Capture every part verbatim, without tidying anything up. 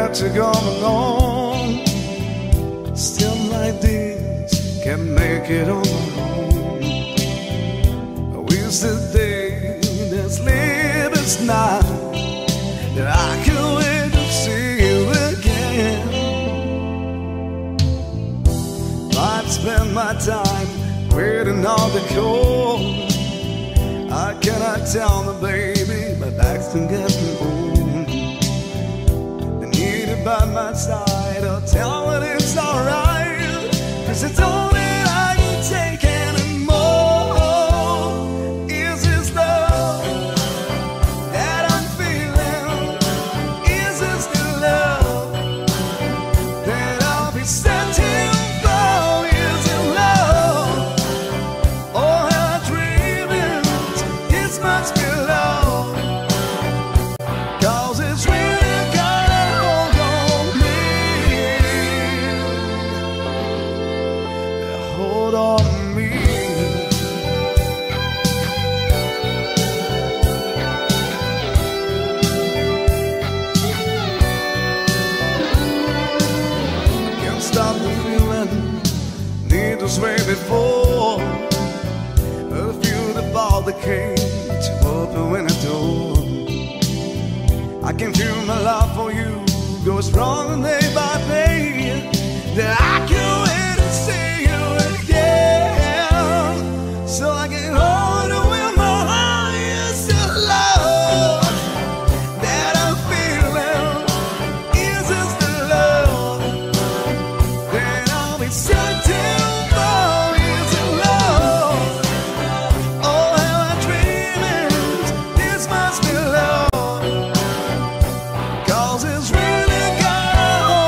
that you're gone along. Still like this, can't make it on my own. I wish the day that's live is not, that I can wait to see you again. I'd spend my time waiting on the call. I cannot tell the baby, but I can get me home. I need it by my side, I'll tell her it's alright, 'cause it's all that I can take anymore. Is this love that I'm feeling? Is this the love that I'll be searching for? Is it love? Or am I dreaming? This must be love, 'cause it's really got a hold on me. Hold on me. Can't stop the feeling, need to sway before. I feel the ball that came to open when the door. I can feel my love for you go strong day by day. That I can wait to see you again, so I can hold you in my heart. Is the love that I'm feeling? Is this the love that I'll be searching for? Is it love? Oh, am I dreaming? This must be love, 'cause it's really got a hold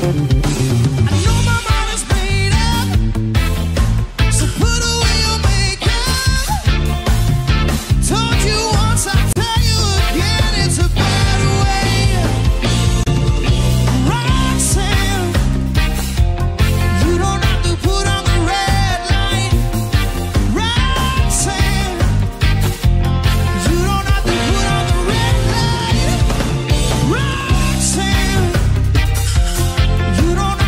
You don't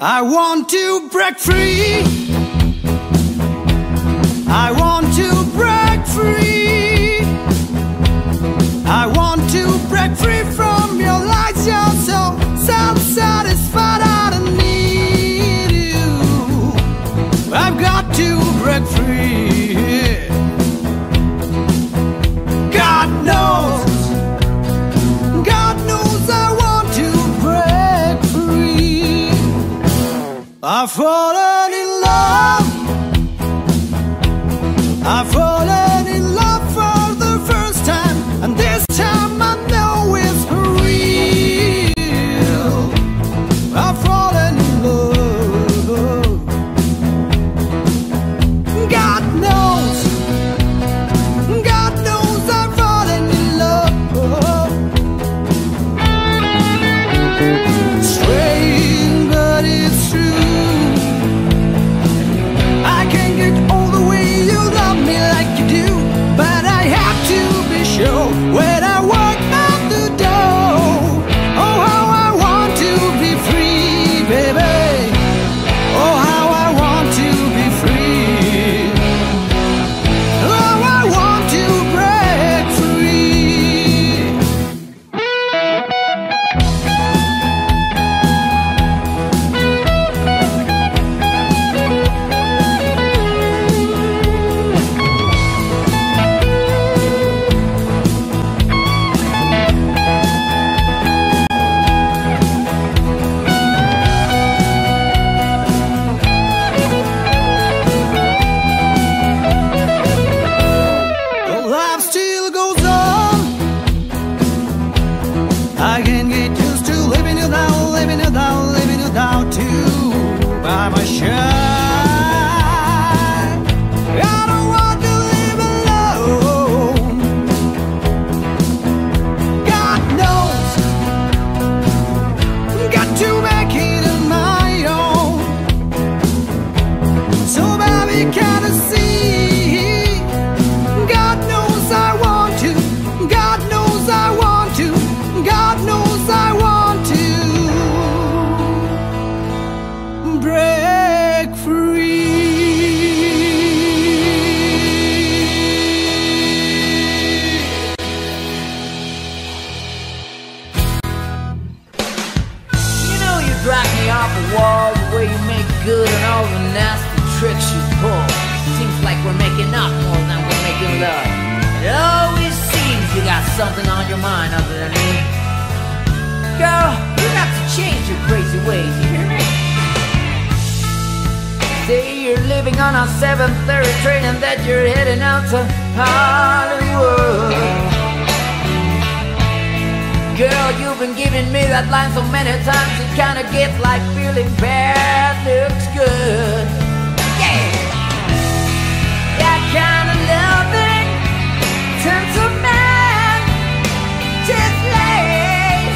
I want to break free. I want to break free. I want to break free from your lies. You're so self-satisfied, I don't need you. I've got to break free. God knows, God knows I want to break free. I've fallen in love. I've fallen in love for the first time, and this time I know it's for real. I've fallen in love. God knows, God knows I've fallen in love. Strange, but it's true. I can't get all the way you love me like you do, but I have to be sure when I walk out the door. Oh, how I want to be free, baby. Oh, how I want to be free. Oh, I want to break free. But life still goes on. I can't get used to living you down, living you down, living you down too by my side. I don't want to live alone. God knows, got to make it on my own. So baby, can I see? God knows I want to. God knows I want to. God knows I want to break free. You know you drive me off the wall, the way you make good on all the nasty tricks you pull. Seems like we're making up more than we're making love. It always seems you got something on your mind other than me. Girl, you got to change your crazy ways, you hear me? Say you're living on a seven thirty train and that you're heading out to Hollywood. Girl, you've been giving me that line so many times it kinda gets like feeling bad looks good. Yeah! That kind of loving turns a man to slave.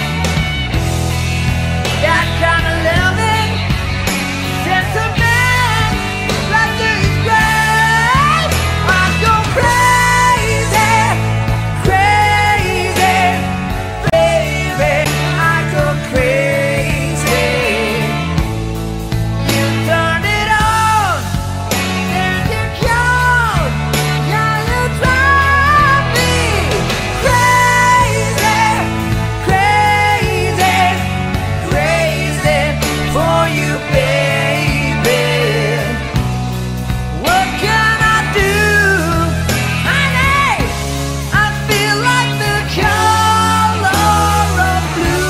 That kind of loving turns a man like this grave. I go crazy, crazy, baby. I go crazy. You turn it on, then you come. Now you drive me crazy, crazy, crazy for you, baby. What can I do, honey? I feel like the color of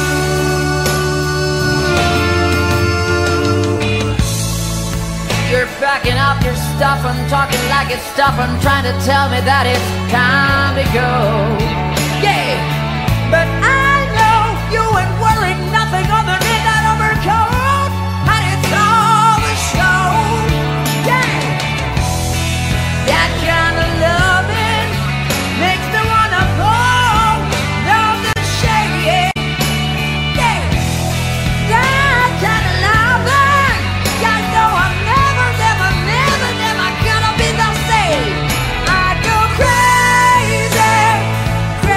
blue. You're packing up your stuff and talking like it's stuff and trying to tell me that it's time to go. Yeah, but I know you ain't wearing nothing underneath that overcoat, and it's all the show. Yeah, that kind of loving makes me wanna pull down the shade. Yeah, that kind of loving, I know I'm never, never, never, never gonna be the same. I go crazy,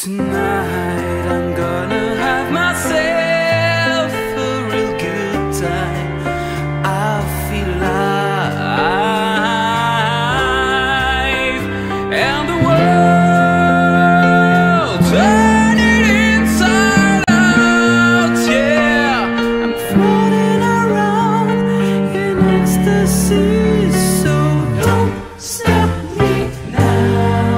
Tonight I'm gonna have myself a real good time. I feel alive, and the world turning inside out. Yeah, I'm floating around in ecstasy, so don't stop me now.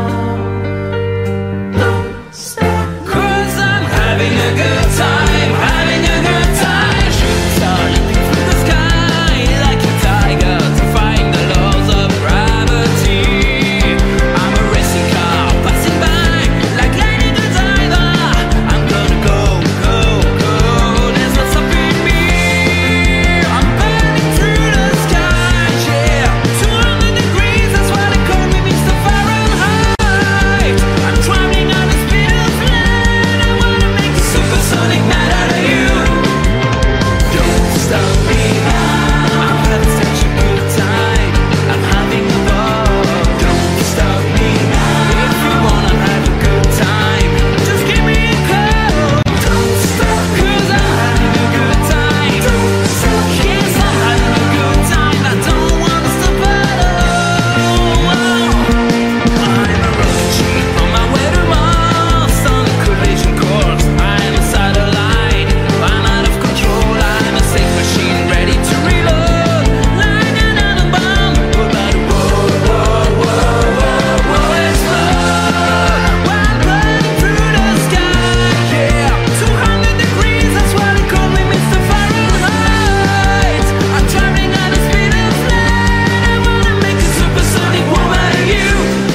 Cause I'm having a good time, having a good time. Shooting star leaping through the sky like a tiger, defying the laws of gravity. I'm a racing car passing by like lightning to diver. I'm gonna go, go, go, there's no stopping me. I'm burning through the sky, yeah. Two hundred degrees, that's why they call me Mister Fahrenheit. I'm traveling on the speed of light. I wanna make a supersonic night out of you. Don't stop me now. I'm having such a good time. I'm having a ball. Don't stop me now. If you wanna have a good time, just give me a call. Don't stop, cause I'm having a good time. Don't stop, yes, I'm having a good time. I don't wanna stop at all. I'm a rocket ship on my way to Mars, on a collision course. I'm a satellite, I'm out of control. I'm a safe machine ready to reload, like another bomb. What about a whoa, whoa, whoa, whoa, whoa, explode? While I'm burning through the sky, yeah. Two hundred degrees, that's why they call me Mister Fahrenheit. I'm traveling at the speed of light. I wanna make a supersonic woman out of you.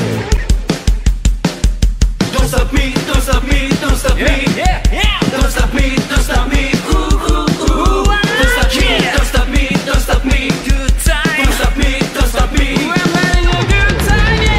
Don't stop me, don't stop me, don't stop me. Yeah, yeah. Don't stop me, don't stop me. Ooh, ooh, ooh. Don't stop me, don't stop me, don't stop me. Good time. Don't stop me, don't stop me. I'm having a good time, yeah.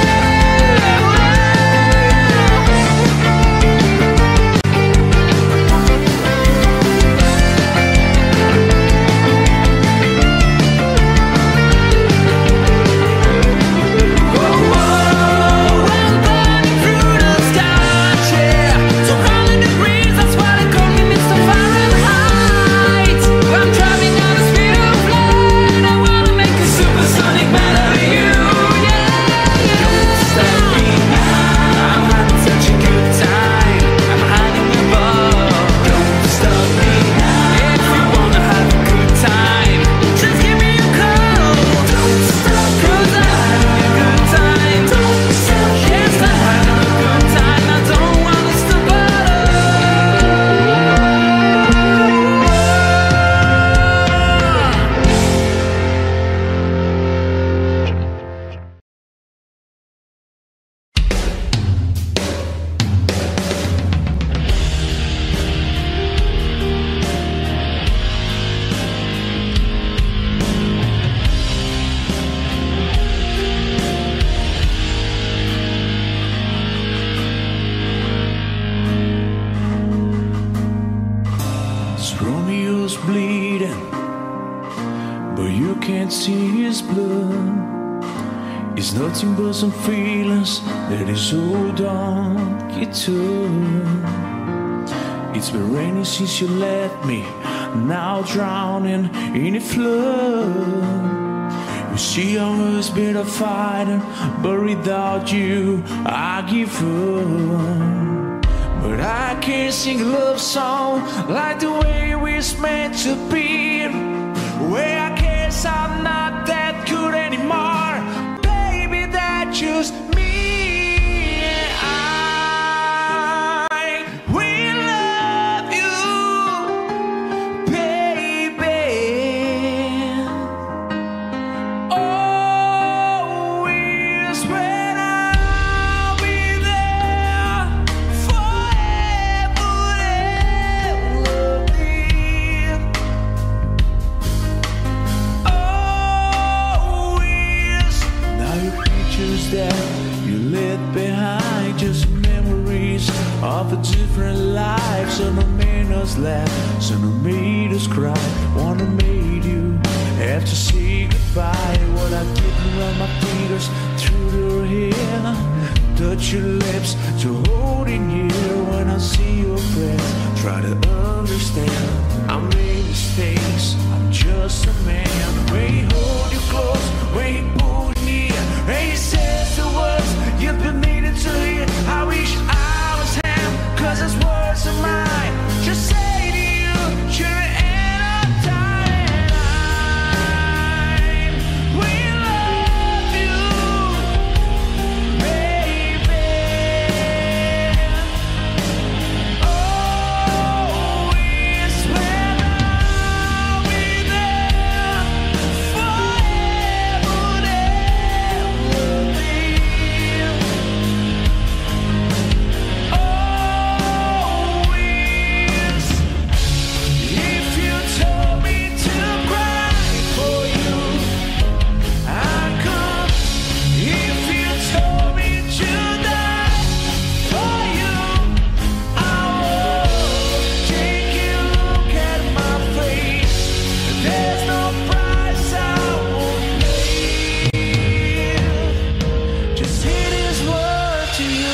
Whoa, whoa, I'm burning through the sky, yeah. Two hundred degrees, that's why they call me Mister Fahrenheit. I'm driving at the speed of light. I wanna make a supersonic man out of you, yeah. Don't stop me now. I'm having such a good time. I'm having a ball. Don't stop me now. If you wanna have a good time, just give me a call. Don't stop, cause I'm having a good time. Don't stop, yes, I'm having a good time. I don't wanna stop at Romeo's bleeding, but you can't see his blood. It's nothing but some feelings that is hold on guitar. It's been raining since you left me, now drowning in a flood. You see, I was been a fighter, but without you, I give up. But I can't sing a love song like the way we're meant to be. Where I guess I'm not that good anymore. Baby, that's just me. I will love you, baby. Always when I'll be there forever and ever. Always. Now your pictures that you left behind, just memories of a different life. Some have made us laugh, some have made us cry. One have made you have to say goodbye. What I did around my fingers through your hair, touch your lips, to hold in you when I see your breath. Try to understand, I made mistakes, I'm just a man. When he hold you close, when he pull you near, and he says the words you've been needing to hear. I wish I was him, cause his words are mine. Just say to you, you're the end of time. We love you, baby. Oh, we swear I'll be there forever and ever, babe. Always. If you told me to cry for you, I'd come. If you told me to die for you, I would. Take a look at my face. There's no price I won't pay. Just hear this word to you.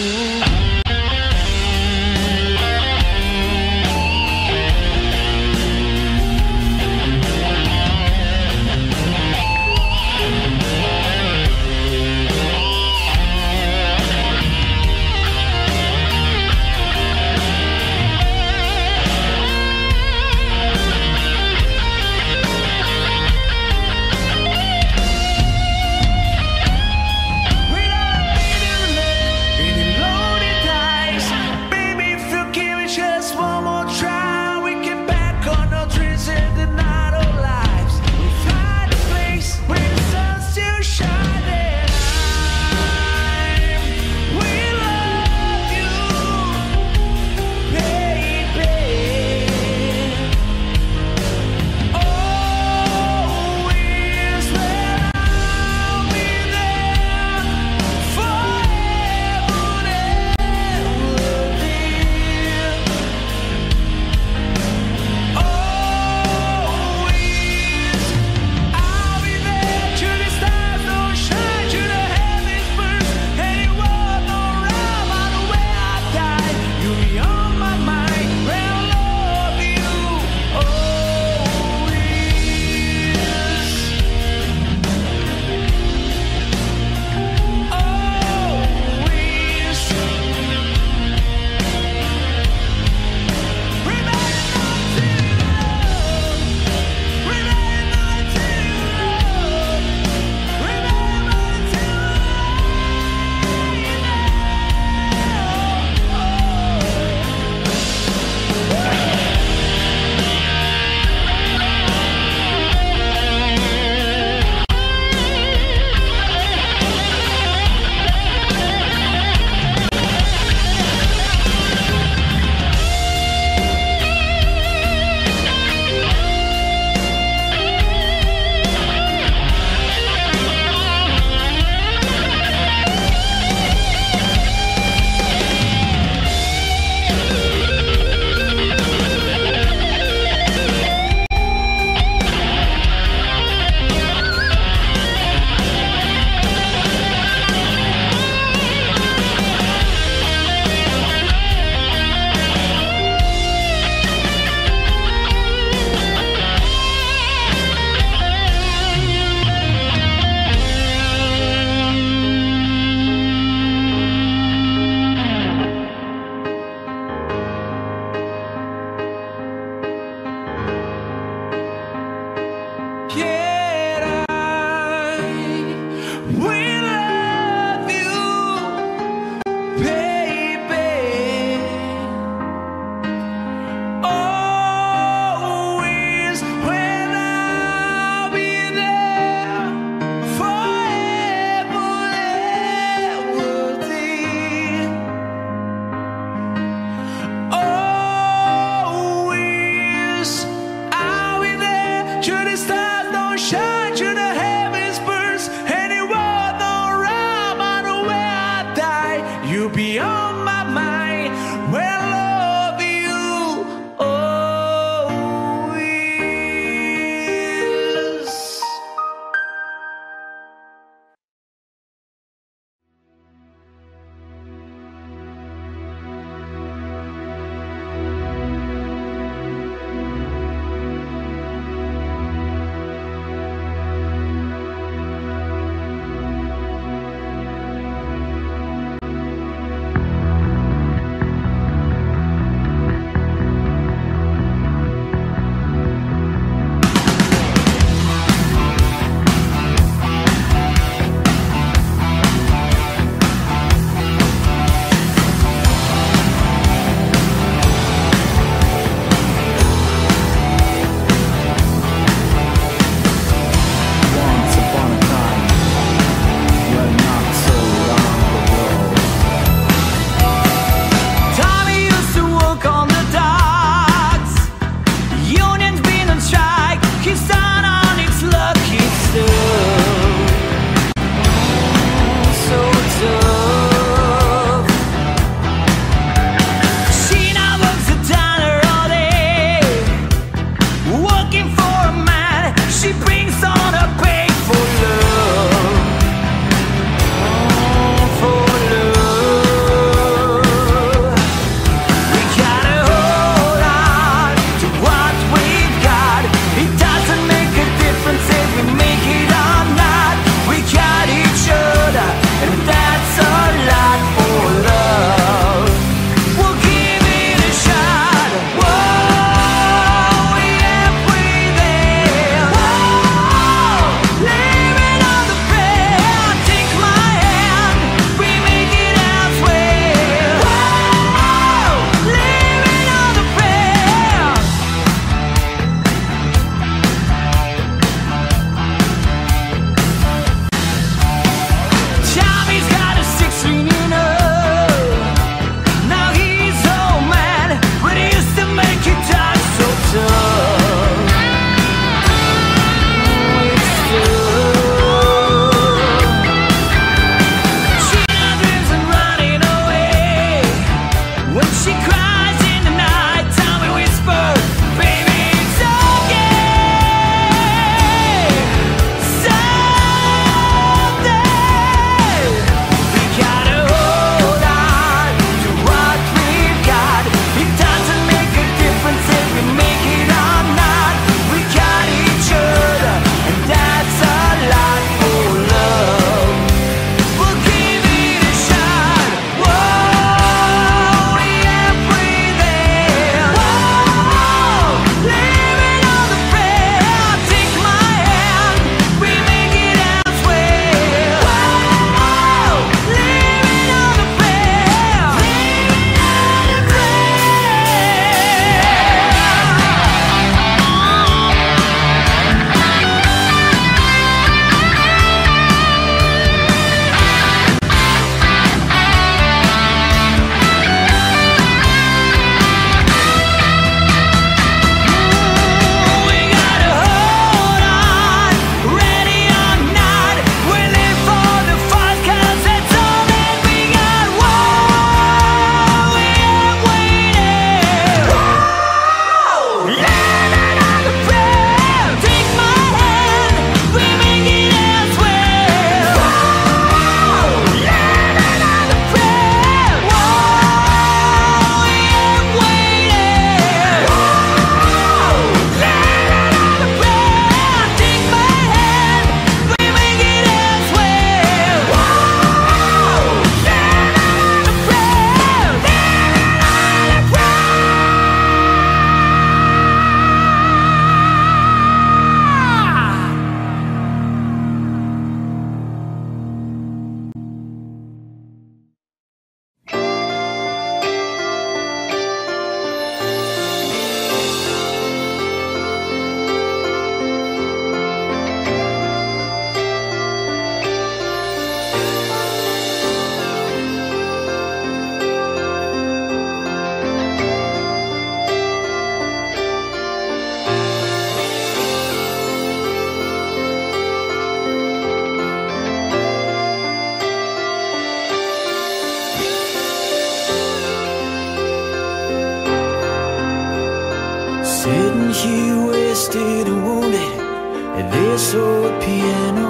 We don't need to let any loaded dice. Baby, if you give me just one more try, we get back on our dreams and deny our lives. We find a place where the sun's still shining. We love you, baby. Always when I'll be there forever and ever, dear. Always, I'll be there till the stars don't shine, till the heavens burst, and it won't no right by the way I die. You'll be on my mind when I love you. Always. Always. Remain until you love. Remain until you love. Remain until you love. Sitting here wasted and wounded at this old piano,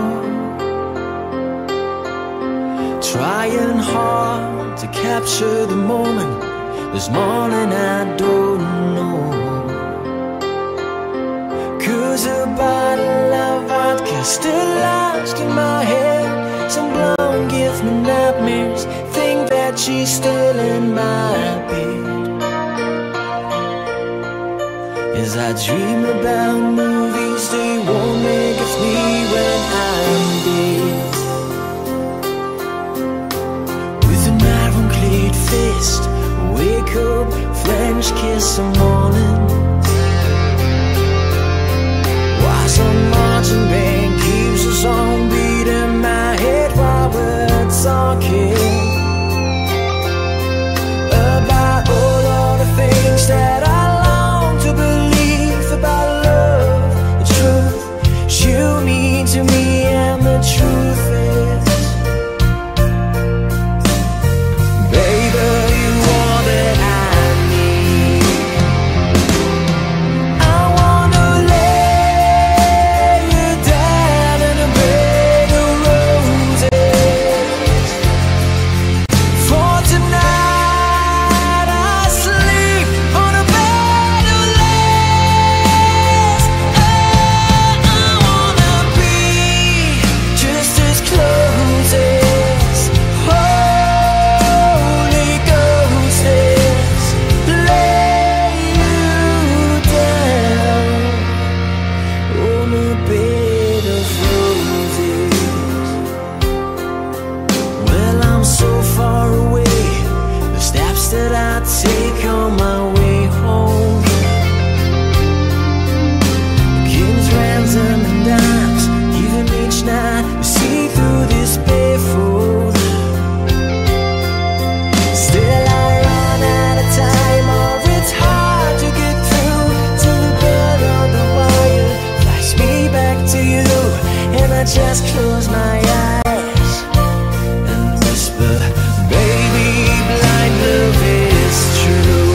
trying hard to capture the moment. This morning I don't know, 'cause a bottle of vodka still lodged in my head. Some blonde gives me nightmares, think that she's still in my bed. As I dream about movies they won't make of me when I'm dead. With an iron-clad fist, wake up, French kiss the morning. While some marching band keeps a song beat in my head while we're talking about all of the things that I long to believe about love, the truth you mean to me, and the truth is, baby, you are that I need. I wanna lay you down in a bed of roses. For tonight I sleep on a bed of lace. Oh, I wanna be just as close as Holy Ghost is. Lay you down on a bed of roses. Well, I'm so far away, the steps that I take on my way home, the king's ransom and dimes given each night, you see through this barefoot. Still I run out of time, or it's hard to get through to the bed on the wire, flies me back to you, and I just close my eyes and whisper, baby, blind love is true.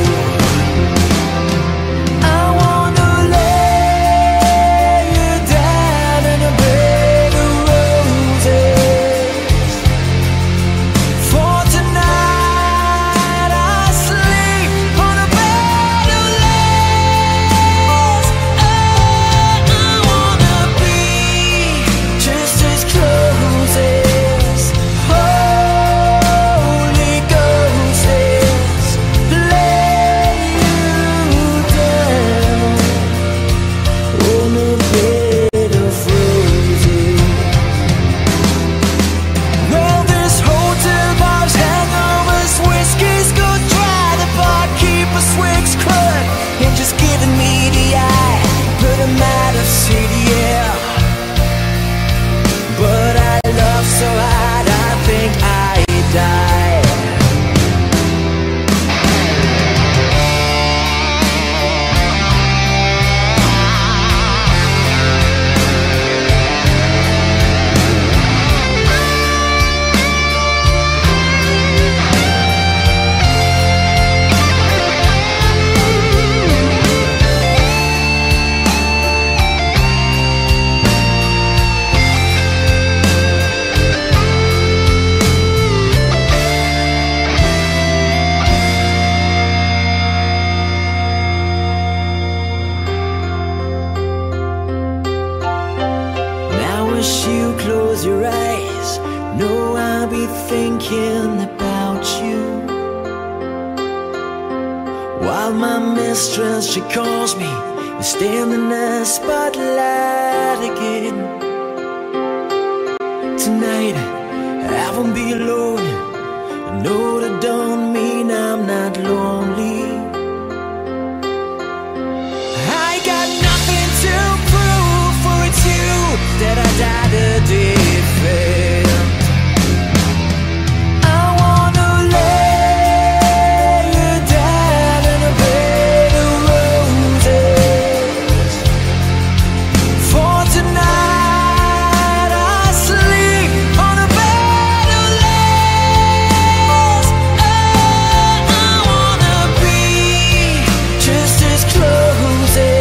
I wanna lay you down in a bed of roses. For tonight I sleep on a bed of lace. Oh, I wanna be just as close as Holy Ghost is. Lay you down on a bed of roses. Well, this hotel bar's hangovers, whiskey's go dry. The barkeeper swigs crud and just giving me the eye. But I'm out of city, yeah. But I love so hard, I think I die. Now as you close your eyes, know I'll be thinking about you. While my mistress, she calls me to stand in the spotlight again. Tonight I won't be alone. I know that don't mean I'm not lonely. I got nothing to prove, for it's you that I died to defend. I wanna lay you down in a bed of roses. For tonight I sleep on a bed of lace. Oh, I wanna be just as close as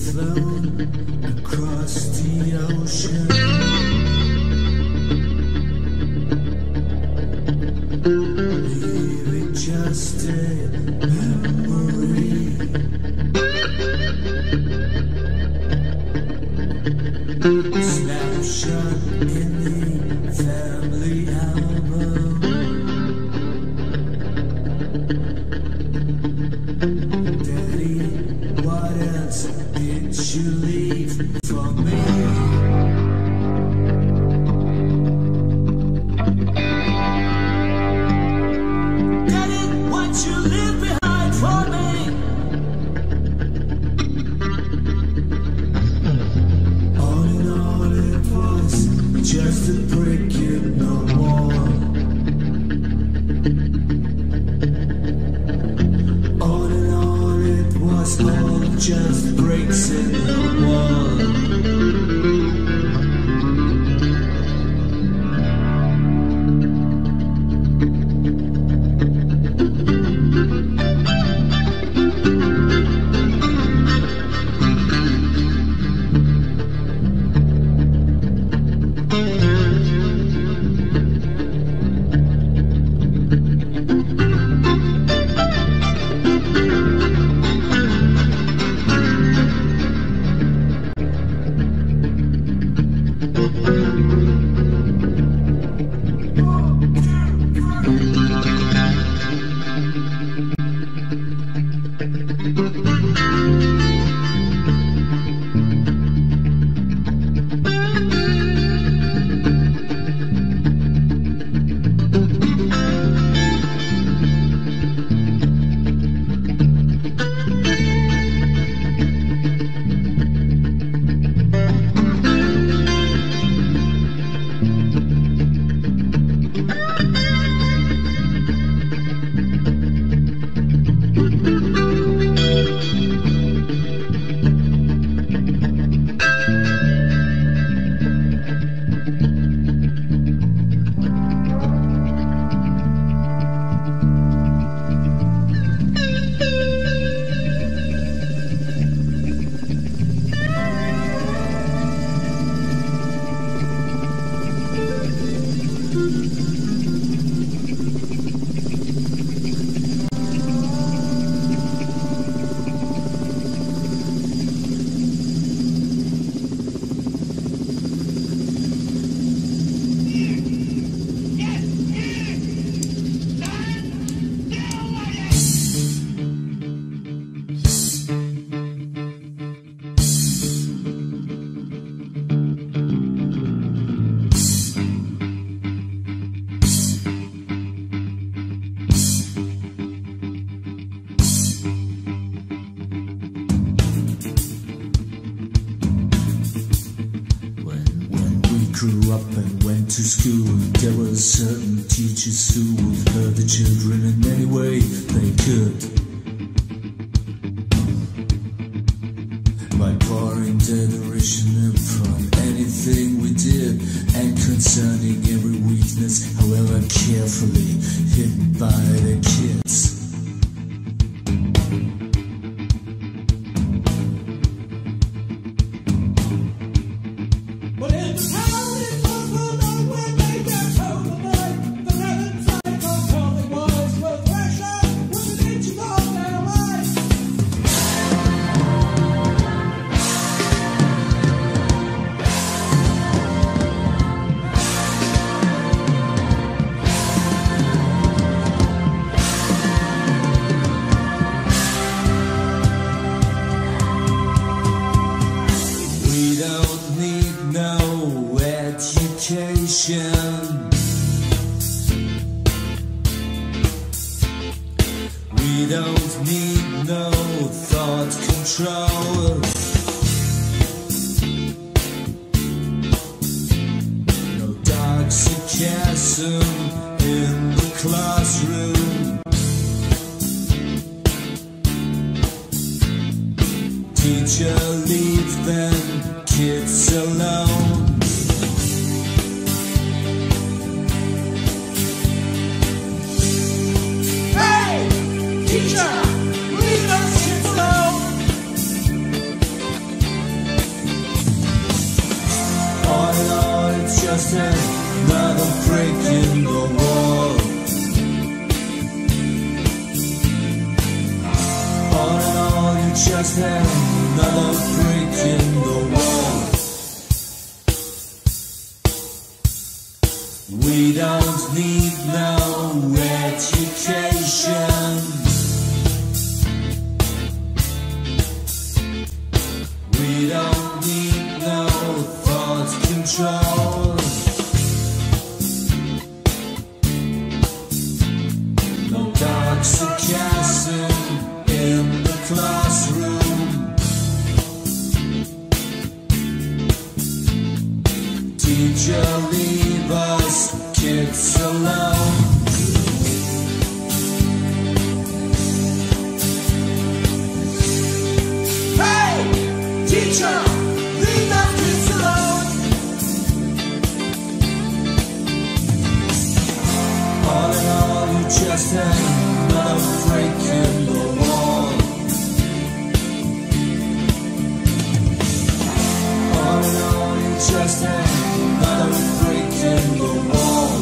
flown across the ocean. Leaving just a memory. Snapshot in the family album. Daddy, what else did you leave for me? Just a brick in the wall. All in all, it was all just bricks in the wall. Grew up and went to school. There were certain teachers who would hurt the children in any way they could, by pouring derision upon anything we did, and concerning every weakness, however carefully hidden by the kids. We don't need no thought control. No dark sarcasm in the classroom. Teacher, leave them kids alone. Teacher, leave those kids alone. just another break in the wall. All in all, you just another break in the wall. We don't need no education. We don't need no thought control. No dark sarcasm in the classroom. Teacher, leave us kids alone. Hey, teacher, leave us kids alone. All in all, you just another break in the wall. All in all, you just another break in the wall.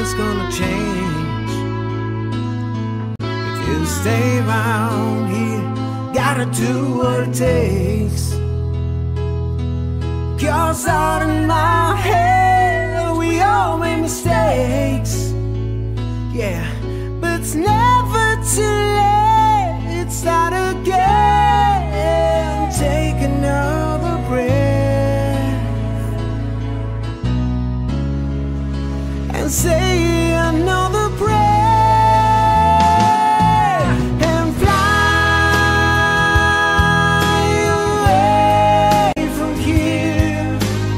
nothing's gonna change. If you stay around here, gotta do what it takes. Cause out in my head, we all make mistakes. Yeah, but it's never too late. Start again, take another breath, and say another breath, and fly away from here,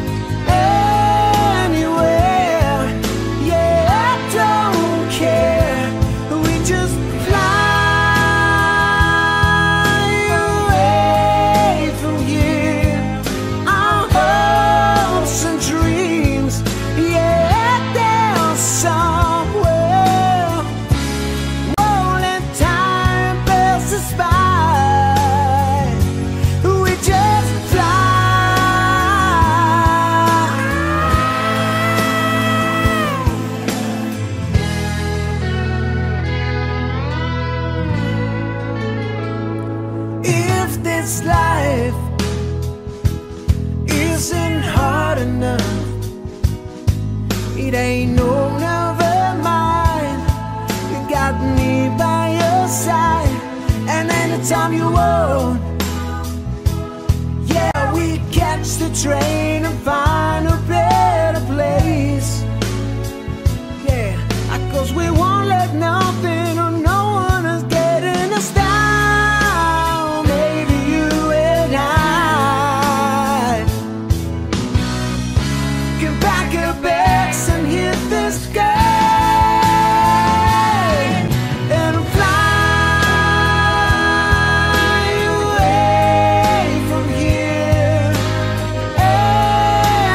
anywhere. Yeah, I don't care. We just fly away from here. Our hopes and dreams, yeah, they're somewhere. Won't let time pass us by. We just fly. If this life isn't hard enough, it ain't no never mind. You got me by your side, and anytime you want, yeah, we catch the train and find a better place. Yeah, cause we won't let nothing or no one is getting us down. Maybe you and I can pack our bags and hit the sky and fly away from here,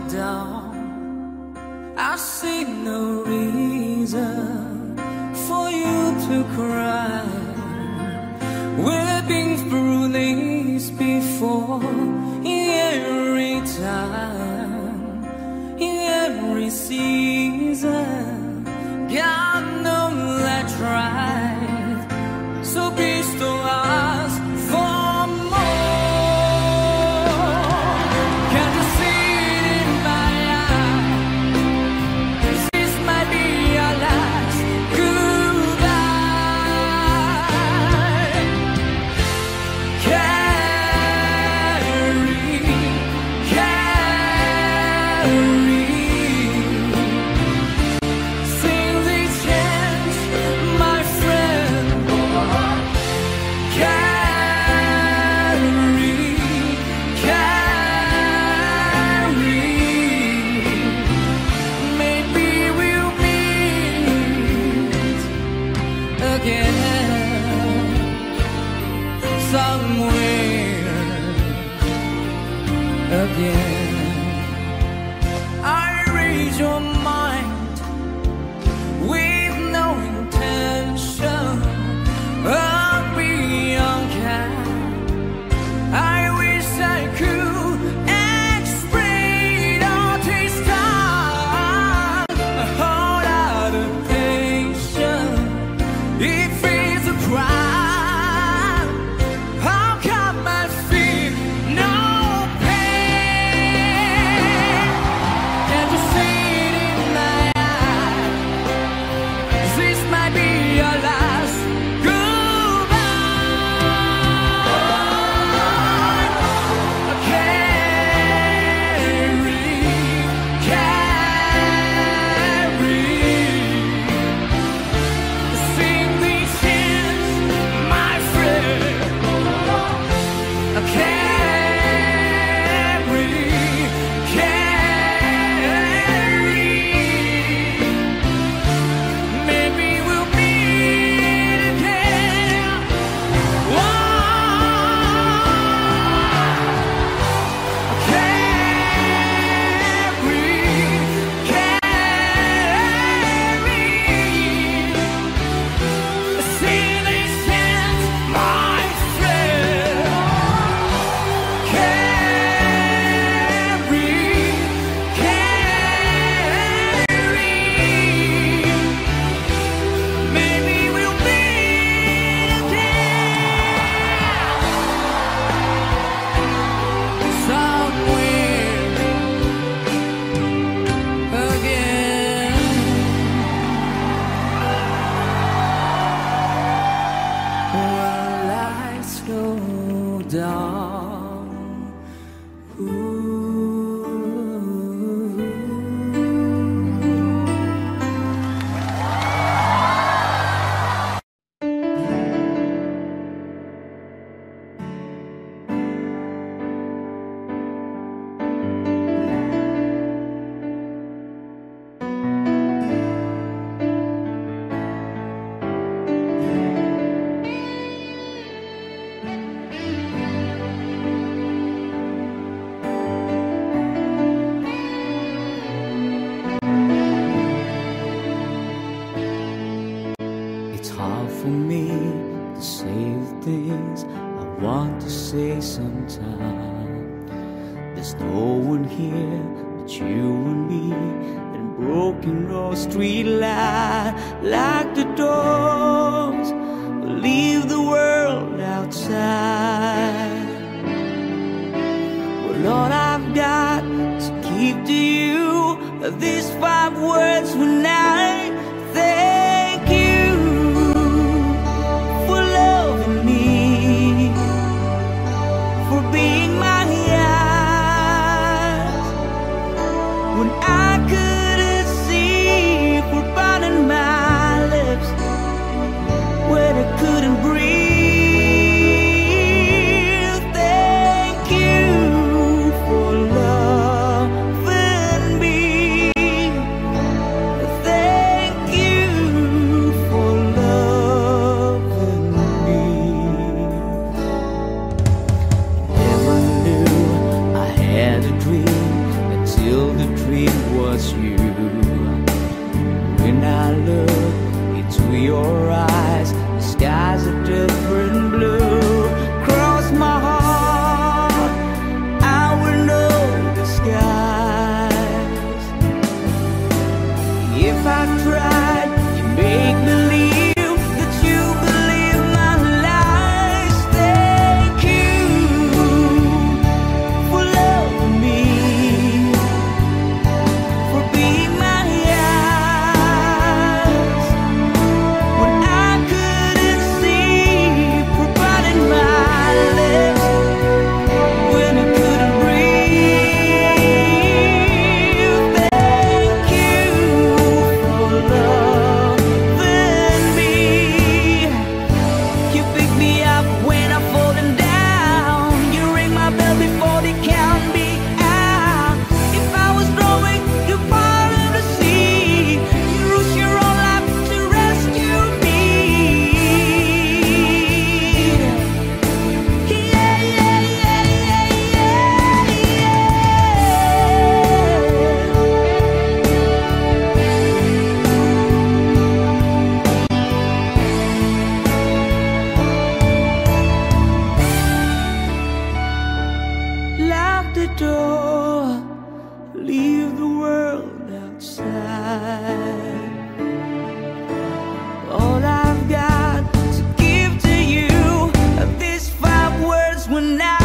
down, I see no reason for you to cry. We've been through this before, every time, every season. God knows that's right, so please don't ask for more. Can't you see it in my eyes? This might be our last goodbye. Carry, carry. Sing these chants, my friend. Carry, carry. Maybe we'll meet again somewhere again. I read your mind with no intention of being unkind. I wish I could explain all this time. A whole lot of patience, if it's a crime, how come I feel no pain? Can't you see it in my eyes? This might be your last goodbye. Carry, carry. Sing these chants, my friend. Carry, carry. Maybe we'll meet again. Down. It's hard for me to say the things I want to say sometimes. There's no one here but you and me, and broken road street light. Lock the doors, leave the world outside. Well, all I've got to keep to you are these five words when I thank you for loving me, for being my eyes when I couldn't see, for burning my lips when I couldn't breathe. Thank you for loving me. Thank you for loving me. Never the door, leave the world outside. All I've got to give to you are these five words when I